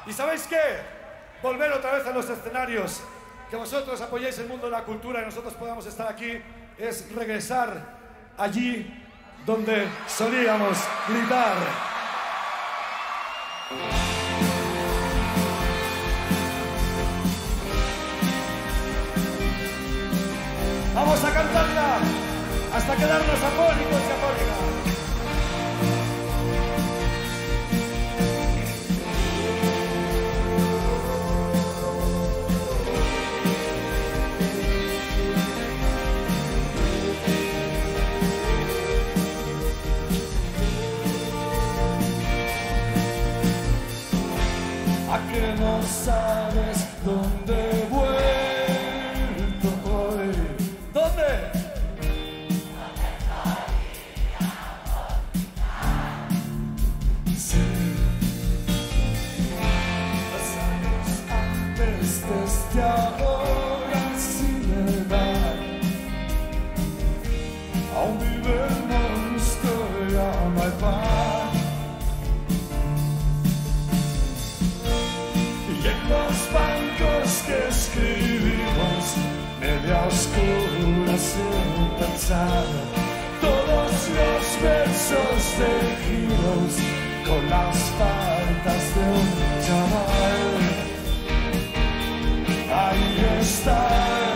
¿Y sabéis qué? Volver otra vez a los escenarios, que vosotros apoyéis el mundo de la cultura y nosotros podamos estar aquí, es regresar allí donde solíamos gritar. Vamos a cantarla hasta quedarnos afónicos y afónicas. ¿A que no sabes dónde he vuelto hoy? ¿Dónde? Sí. Los años antes desde ahora sin edad. Aún vive el monstruo y ama el pan. Los bancos que escribimos, media oscura sin pensar, todos los versos de Heroes con las faltas de un chaval. Ahí está,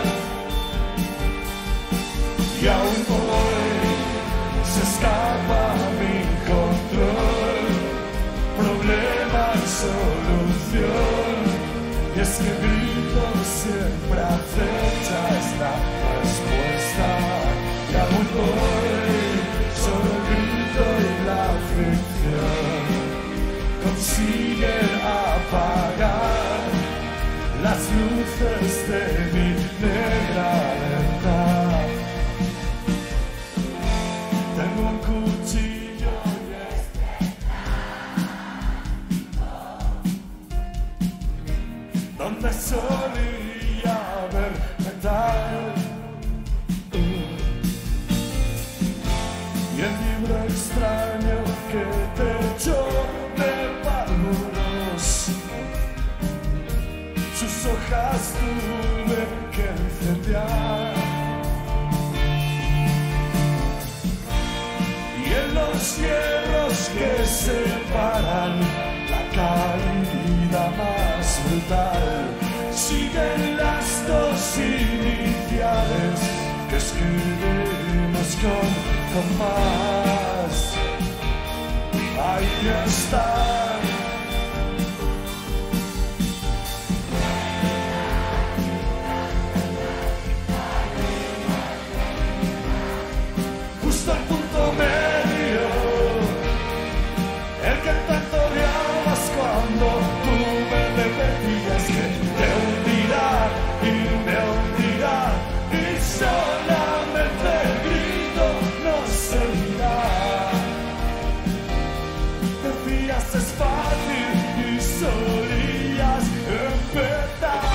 y aún hoy se escapa mi control, problema y solución. Y es que grito siempre acecha esta respuesta. Y aún hoy solo el grito y la fricción consiguen apagar las luces de mi negra verdad. Tengo un cuchillo y donde solía haber metal, y el libro extraño que te echó de párvulos, sus hojas tuve que incendiar, y en los hierros que separan la caída más brutal siguen las dos iniciales que escribimos con compás. Ahí están. Justo al punto medio, el que tanto odiabas cuando tú me repetías que te hundirá y me hundirá, y solamente el grito no servirá. Decías es fácil y solías empezar.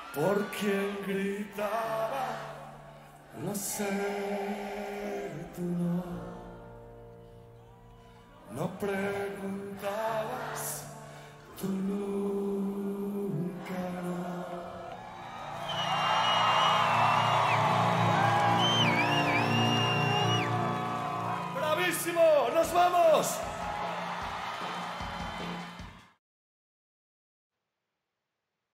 por quien gritaba, lo sé, tú no preguntabas, tú nunca no. ¡Bravísimo! ¡Nos vamos!